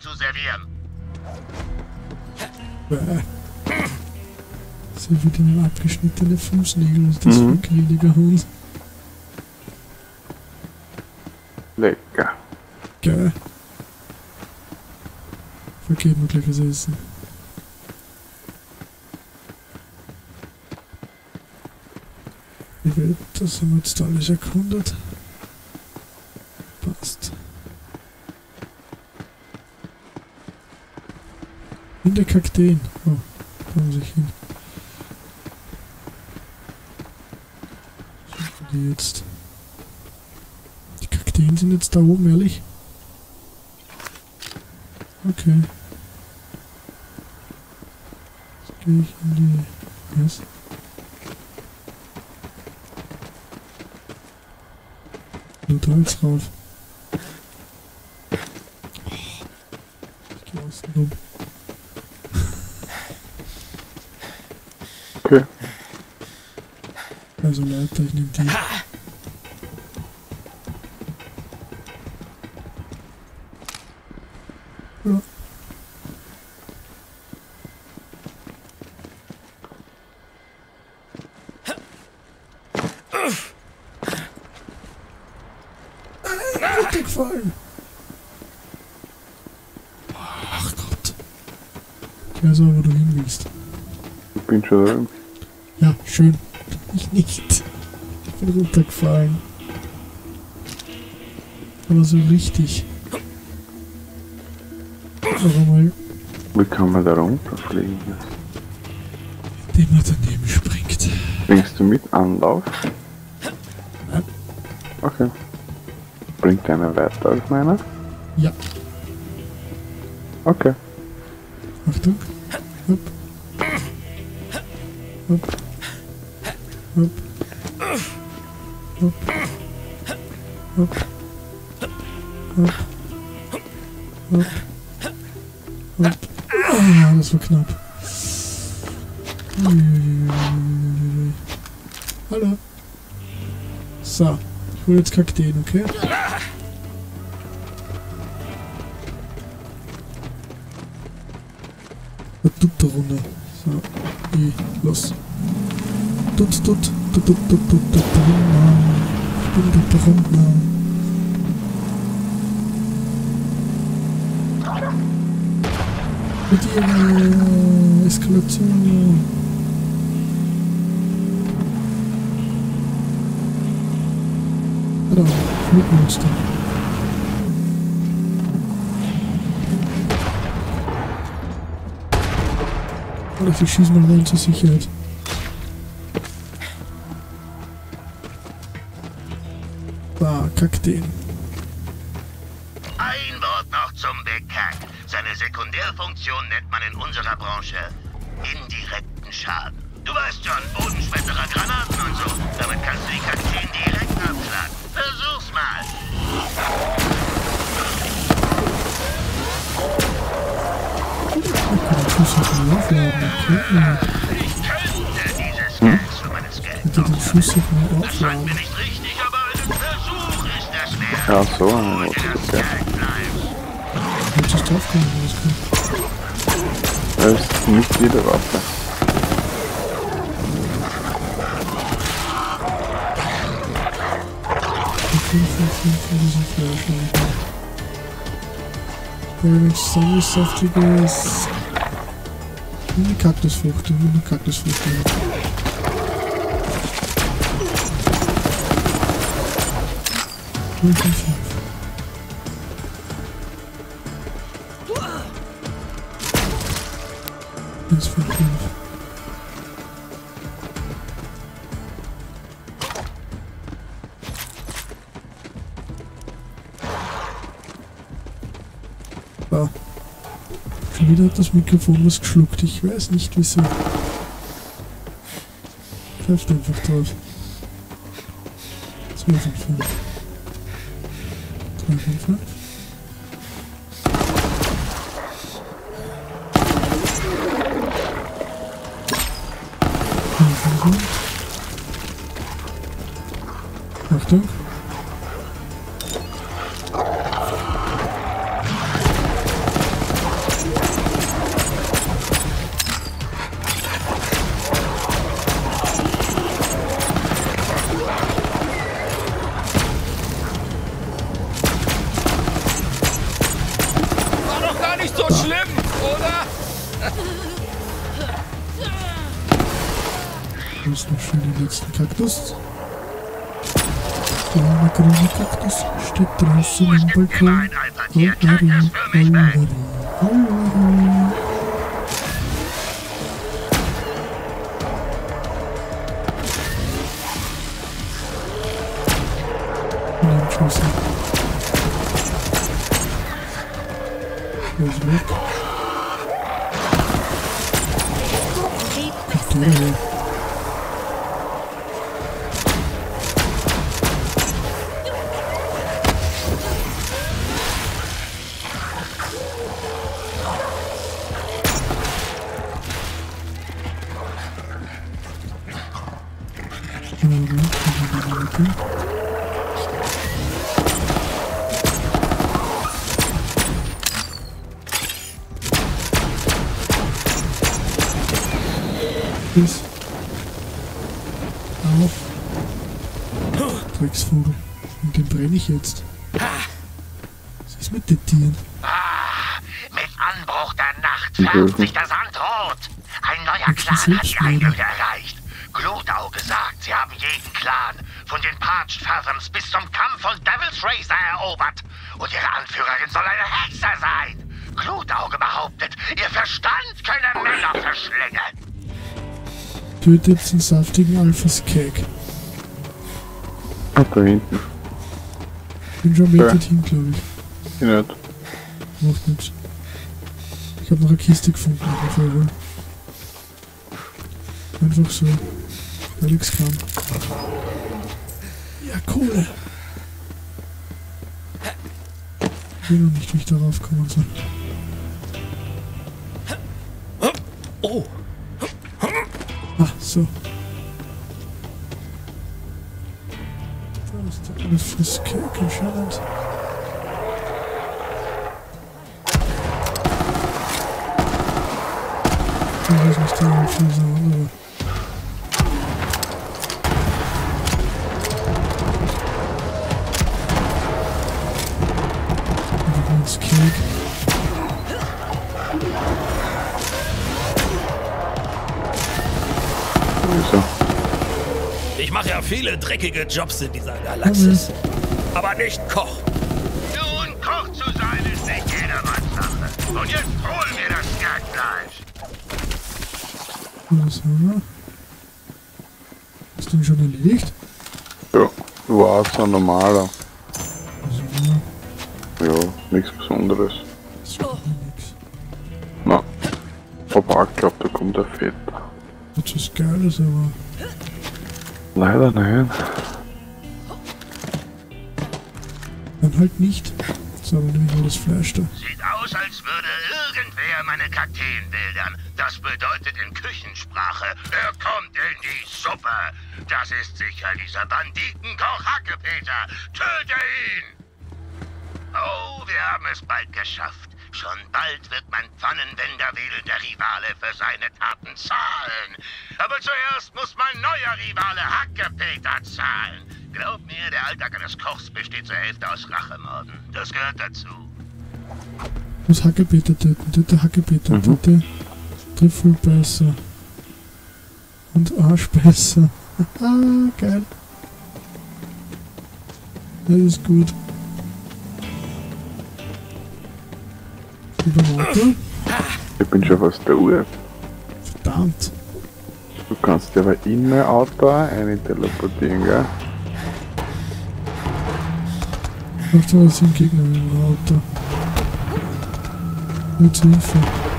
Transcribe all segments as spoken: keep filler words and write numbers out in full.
zu servieren. Bäh. So wie den abgeschnittene Fußnägel ist das Mhm. für ein gnädiger Hund. Lecker. Geil. Vergeht mir gleich was essen. Ich will, das haben wir jetzt alles erkundet. Passt. In der Kakteen. Oh, da muss ich hin. Suchen die jetzt. Die Kakteen sind jetzt da oben, ehrlich? Okay. Jetzt gehe ich in die... Was? Nur da jetzt rauf. Ich geh außen rum. Okay. Also Leiter, ich nehm die. Ja. Runtergefallen. Ach Gott. Ich weiß auch, wo du hin willst. Ich bin schon da. Ja, schön. Ich nicht. Ich bin runtergefallen. Aber so richtig. Aber mal, Wie kann man da runterfliegen? indem man daneben springt. Bringst du mit Anlauf? Nein. Okay. Bringt einer weiter als meiner? Ja. Okay. Achtung. Hopp. Hopp. Hopp. Hopp. Hopp. Hopp. Hopp. Hopp. Ah, das war knapp. Uiuiuiui. Hallo. So, ich hole jetzt Kakteen, okay? Was tut da runter? So, ich, los. Tut, tut, tut, tut, tut, tut, tut, tut, runter. Ich bin dort da runter. Mit ihrer Eskalation. Oder Flugmonster. Oder wir schießen mal rein zur Sicherheit. Da, Kakteen. Ein Wort noch zum Bekack. Seine Sekundärfunktion nennt man in unserer Branche indirekten Schaden. Du weißt schon, Bodenschmetterer, Granaten und so. Damit kannst du die Kakteen direkt abschlagen. Versuch's mal. Ich könnte dieses Geld für meines Geld. Mit den Schüsse mal Das scheint aufladen. mir nicht richtig, aber ein Versuch ist das wert. Ja, so eine Wollte Note das ist ja. Geld bleibt. Jetzt ist draufgekommen, alles gut. Das ist nicht jede Waffe. fünf von fünf von diesen Fleisch. Übrigens, sammelsaftiges. Eine Kaktusfrucht, eine Kaktusfrucht. fünf von fünf. eins von fünf. Ah. Schon wieder hat das Mikrofon was geschluckt. Ich weiß nicht wieso. Pfeift einfach drauf. zwei von fünf. drei von fünf. vier von fünf. Achtung. gar nicht so schlimm, oder? Wo ist noch schön den letzten Kaktus? Der arme grüne Kaktus steht draußen am Balkon. Hollari, hollari, hollari. Nein, Scheiße. Der ist weg. Ach, der hier. Ist. Auf. Drecksvogel. Und den brenne ich jetzt. Was ist mit den Tieren? Ah, mit Anbruch der Nacht färbt sich der Sand rot. Ein neuer Clan hat die Eingänge erreicht. Glutauge sagt, sie haben jeden Clan von den Parched Fathoms bis zum Kampf von Devil's Racer erobert. Und ihre Anführerin soll eine Hexe sein. Glutauge behauptet, ihr Verstand könne Männer verschlingen. Tötet den saftigen Alpha-Skag. Ah, da hinten. Bin schon Ja. mit hin, glaube ich. Ich nicht. Macht nichts. Ich habe noch eine Kiste gefunden, die ich verholen. Einfach so. Gar nichts kam. Ja, Kohle. Ich will noch nicht, wie ich darauf kommen soll. Oh, Ah, so. Da ist der Alpha-Skag anscheinend. Ich weiß nicht, der Alpha ist ein anderer. Skag. Wieso? ich mache ja viele dreckige Jobs in dieser Galaxis. Aber nicht Koch. Nun, Koch zu sein ist nicht jedermanns Sache. Und jetzt hol mir das Skagfleisch. Was haben wir? Hast du ihn schon erledigt? Ja, war so ein normaler. Also, Ja, nichts Besonderes. das ist schon nix. Na, aber ich glaube, da kommt der Fett. Etwas Geiles, aber Leider nein. dann halt nicht. So, dann nehme ich mal das Fleisch da. Sieht aus, als würde irgendwer meine Kakteen wildern. Das bedeutet in Küchensprache, er kommt in die Suppe. Das ist sicher dieser Banditenkoch Hackepeter. Töte ihn! Oh, wir haben es bald geschafft. Schon bald wird mein Pfannenwender-Wedel der Rivale für seine Taten zahlen. Aber zuerst muss mein neuer Rivale Hackepeter zahlen. Glaub mir, der Alltag eines Kochs besteht zur Hälfte aus Rachemorden. Das gehört dazu. Ich muss Hackepeter töten. Töte Hackepeter. Mhm. Töte Trüffelbeißer. Und Arschbeißer. Haha, geil. Das ist gut. Über Auto. Ich bin schon fast der Uhr. Verdammt. Du kannst dir aber in mein Auto eine teleportieren, gell? Macht aber Sinn, Gegner im Auto. Nur zur Hilfe.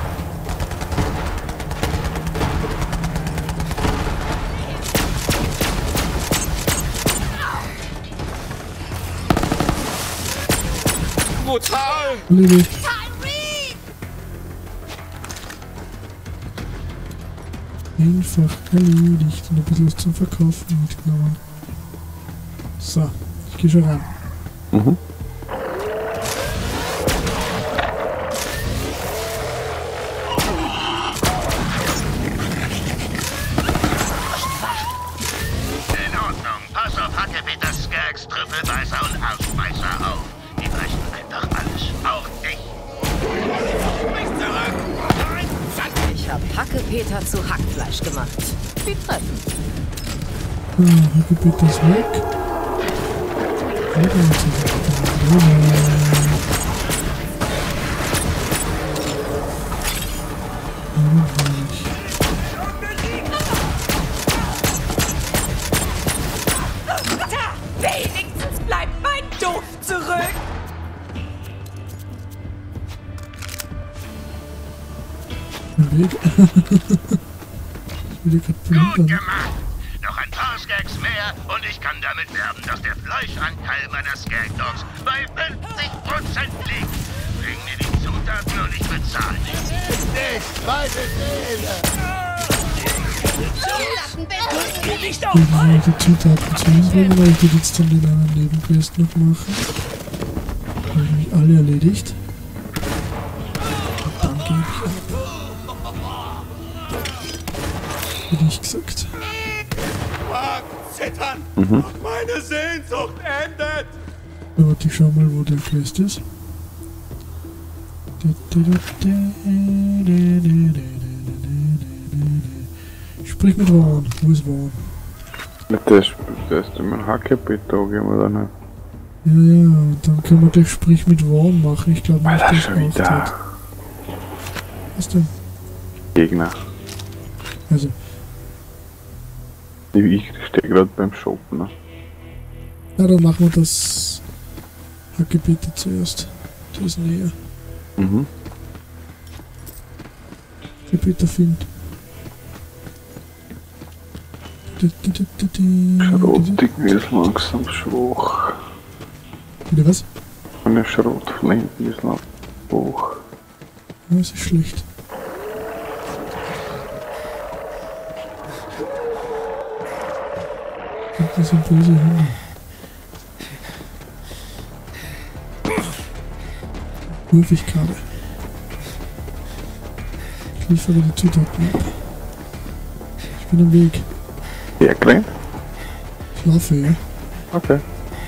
Brutal! Erledigt. Einfach erledigt und ein bisschen was zum Verkaufen mitgenommen. So, ich gehe schon rein. Mhm. In Ordnung. Pass auf Hackepeters, Skags, Trüffelbeißer und Arschbeißer auf. Die brechen einfach alles. Auch dich. Hackepeter zu Hackfleisch gemacht. Wie treffend. Ah, Hackepeter ist weg. Wenigstens bleibt mein Duft zurück. Weg. Ich will Gut gemacht! Noch ein paar Skags mehr und ich kann damit werben, dass der Fleischanteil meiner Skag Dogs bei fünfzig Prozent liegt. Bring mir die Zutaten und ich bezahle dich. Nicht, weite Nicht Ich will die Zutaten zu uns bringen, weil ich will jetzt dann den anderen Nebenquest noch machen. Habe ich mich alle erledigt. Und dann gebe ich ab. Hätte ich gesagt. Zittern! Mhm. Meine Sehnsucht endet! So, warte, ich schau mal, wo der Quest ist. Sprich mit Vaughn. Wo ist Vaughn? Das, das ist immer ein Hackepeter, gehen wir da nicht. Ja, ja, dann können wir gleich Sprich mit Vaughn machen. Ich glaube nicht, Alter, dass schon es wieder. auftritt. Was denn? Gegner. Also, Ich stehe gerade beim Shoppen. Ne? na dann machen wir das Hackepeter zuerst. Das ist näher. Mhm. Hackepeter findet. Schrotig ist langsam schwach. Wieder was? Meine Schrotflinte ist langsam schwach. Ja, das ist schlecht. Das sind böse Hunde. Ruf ich gerade. Ich liefere die Zutaten ab. Ich bin am Weg. Herklein? Ich laufe, ja. Okay.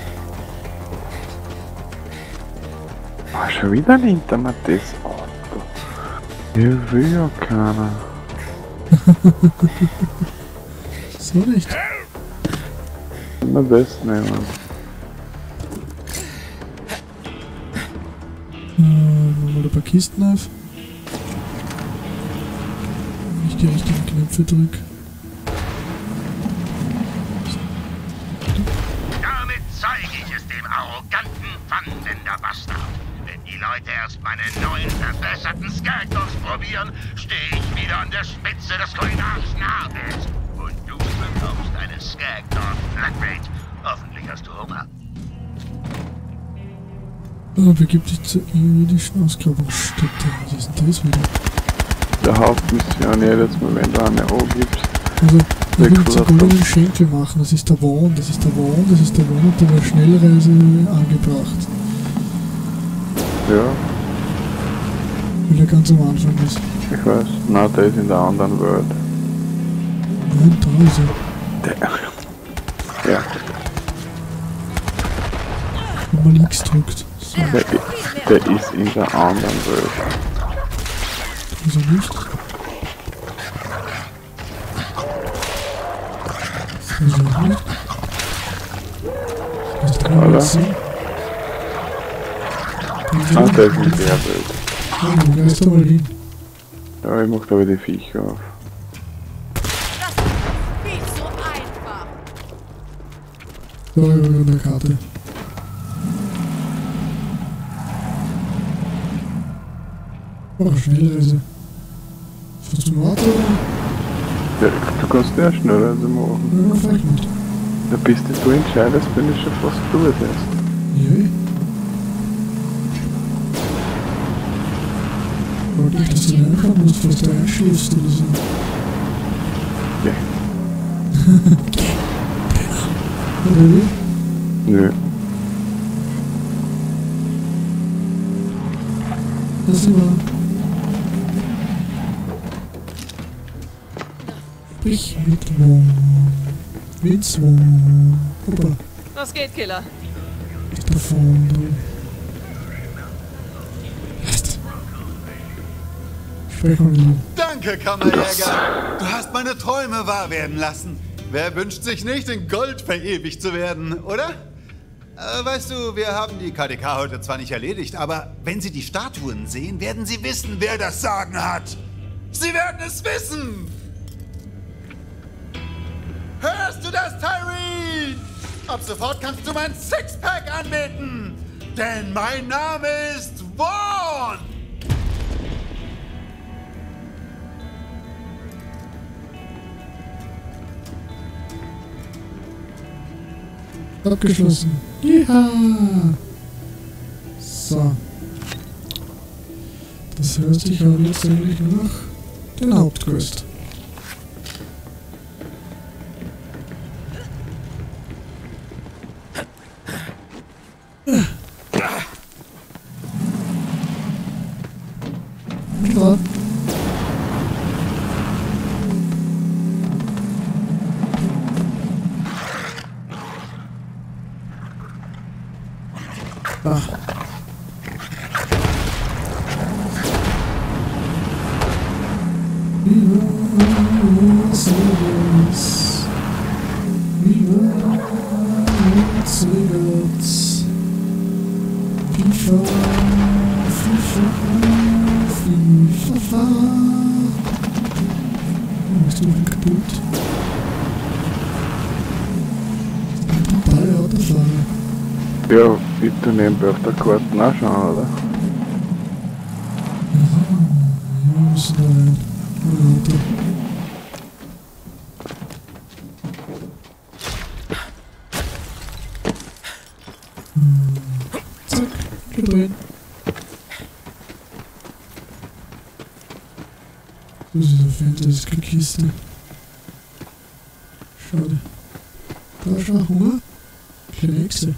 Ah, schon wieder nimmt er mir das Auto. Ich will ja keiner. So nicht. Immer das nehmen. Äh, machen wir ein paar Kisten auf. Wenn ich die richtigen Knöpfe drücke. Damit zeige ich es dem arroganten Pfannenwender-Bastard. Wenn die Leute erst meine neuen, verbesserten Skag Dogs probieren, stehe ich wieder an der Spitze des kulinarischen Abends. Und du bekommst eine Skag Dog Flatrate. Hoffentlich hast du Hunger. Oh, begibt sich zur irdischen Ausgrabungsstätte. Was ist denn das wieder? Der Hauptmission jedes Mal, wenn du eine O gibst. Also, ich will jetzt einen goldenen Schenkel machen. Das ist der Vaughn, das ist der Vaughn, das ist der Vaughn und der war Schnellreise angebracht. Ja, Weil er ganz am Anfang ist. ich weiß. Na, der ist in der anderen Welt. Nein, da ist er. Der. Ja, Wenn man X drückt. So, der, der ist in der anderen Welt. ist er nicht. Ist er nicht. Das ist Oder? der sehen. Ah, der ist in der Welt. Oh, da ist er mal hin. Ja, ich mach da wieder die Viecher auf. Das ist viel zu einfach. Da war er in der Karte. Oh, Schnellreise. Fährst du im Auto? Ja, du kannst ja Schnellreise machen. Ja, fahr ich mit. Da bist du, du entscheidest, wenn ich schon fast durch hast. Ja. Aber nicht, dass du reinkommen musst, falls du einschläfst oder so. Ja. Oder wie? Nö. Das ist immer. Sprich mit Wong. Mit Wong. Hoppa, Was geht, Killer? ist da vorne drin. Lasst. Sprech mal mit ihm. Danke, Kammerjäger. Du hast meine Träume wahr werden lassen. Wer wünscht sich nicht, in Gold verewigt zu werden, oder? Äh, weißt du, wir haben die K D K heute zwar nicht erledigt, aber wenn Sie die Statuen sehen, werden Sie wissen, wer das Sagen hat. Sie werden es wissen! Hörst du das, Tyreen? Ab sofort kannst du mein Sixpack anbeten, denn mein Name ist Vaughn! Abgeschlossen. Ja. So. Das heißt, ich habe jetzt eigentlich nur noch den Hauptquest. Ja. Ah. Viva Vegas. Viva Las Vegas. FIFA, FIFA, FIFA. Oh, bist du denn kaputt? Total Autofahrer. Ja, bitte nebenbei auf der Karte nachschauen, oder? Ja, wir müssen da rein. Oder hm. Zack, geht rein. So ist eine Fantasy-Kiste. Schade. Da schon Hunger? Kleine Echse.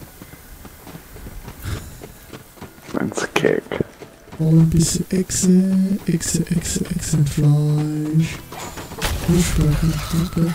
Wenn's Cake. Oh, ein bisschen Echse, Echse, Echse, Echsenfleisch. Fußsprechen, danke.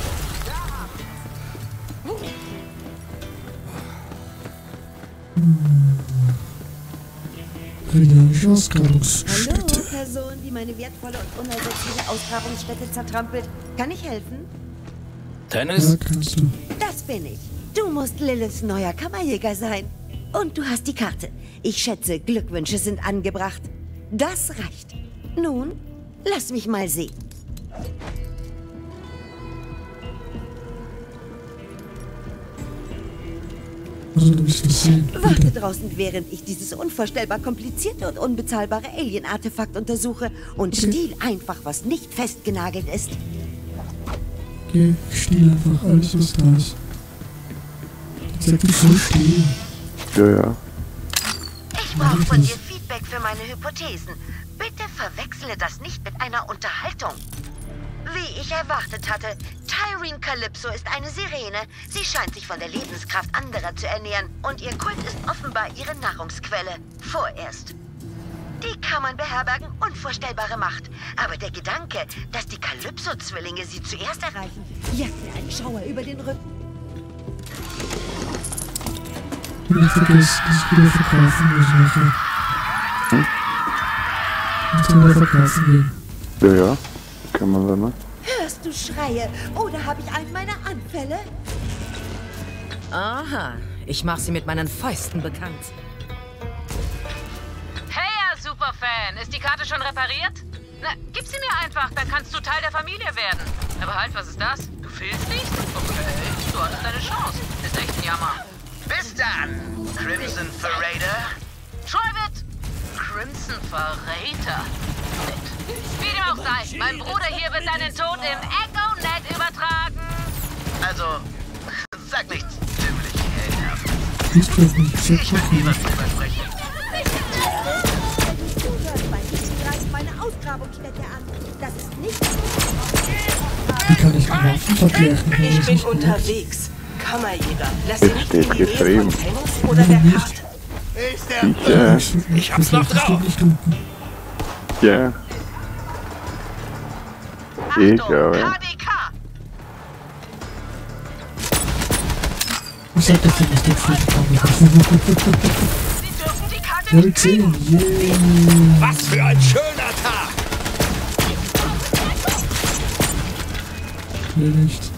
Hm. Regionalische Ausgrabungsstätte. Hallo, Person, die meine wertvolle und unersetzliche Ausgrabungsstätte zertrampelt. Kann ich helfen? Tennis? Ja, kannst du. Das bin ich. Du musst Liliths neuer Kammerjäger sein. Und du hast die Karte. Ich schätze, Glückwünsche sind angebracht. Das reicht. Nun, lass mich mal sehen. Also, du bist was sehen. Warte draußen, während ich dieses unvorstellbar komplizierte und unbezahlbare Alien-Artefakt untersuche und Okay. stiehl einfach, was nicht festgenagelt ist. Okay, ich stehle einfach alles, was da ist. Zeig dich voll stehen. Ja, ja. Ich brauche von dir Feedback für meine Hypothesen. Bitte verwechsle das nicht mit einer Unterhaltung. Wie ich erwartet hatte, Tyreen Calypso ist eine Sirene. Sie scheint sich von der Lebenskraft anderer zu ernähren und ihr Kult ist offenbar ihre Nahrungsquelle. Vorerst. Die Kammern beherbergen unvorstellbare Macht. Aber der Gedanke, dass die Calypso-Zwillinge sie zuerst erreichen, jagt mir einen Schauer über den Rücken. Nicht vergessen, das wieder verkaufen müssen nachher. Hm? Nicht wieder verkaufen gehen. Ja, ja. Kann man dann, ne? Hörst du Schreie? Oder habe ich einen meiner Anfälle? Aha, ich mache sie mit meinen Fäusten bekannt. Hey, ja, Superfan, ist die Karte schon repariert? Na, gib sie mir einfach, dann kannst du Teil der Familie werden. Aber halt, was ist das? Du fehlst nicht? Okay, du hattest deine Chance. Ist echt ein Jammer. Bis dann, Crimson Verräter. Trivett! Crimson Verräter. Nett. Wie dem auch sei, mein Bruder hier wird deinen Tod im Echo-Net übertragen. Also, sag nichts ziemlich ekelhaft. Ist das nicht so Ich will nie was drüber sprechen. Greift meine Ausgrabungsstätte an. Das ist nicht... Wie kann ich Waffen vergleichen? Ich bin unterwegs. Kammerjäger. Lass Es sie nicht steht in die Nähe geschrieben. von Tennis oder der Karte. Ich der Sicher. Ich hab's noch drauf. Ja. Ich glaube. K D K! Ich sag das nicht, das ist Sie dürfen die Karte Level nicht kriegen. zehn, yeah. Was für ein schöner Tag! erledigt.